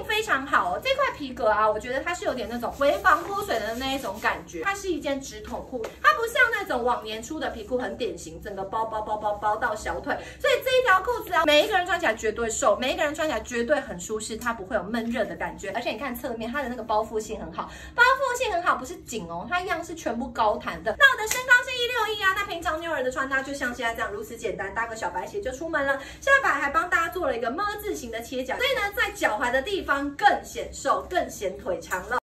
性非常好哦。这块皮革啊，我觉得它是有点那种微防脱水的那一种感觉。它是一件直筒裤，它不像那种往年出的皮裤很典型，整个包到小腿。所以这一条裤子啊，每一个人穿起来绝对瘦，每一个人穿起来绝对很舒适，它不会有闷热的感觉。而且你看侧面，它的那个包覆性很好，包覆性很好，不是紧哦，它一样是全部高弹的。那我的身高是161啊，那平常妞儿的穿搭就像现在这样如此简单，搭个小白鞋就出门了。下摆还帮大家做了一个么字形的切角，所以呢，在脚踝的地方更显瘦，更显腿长了。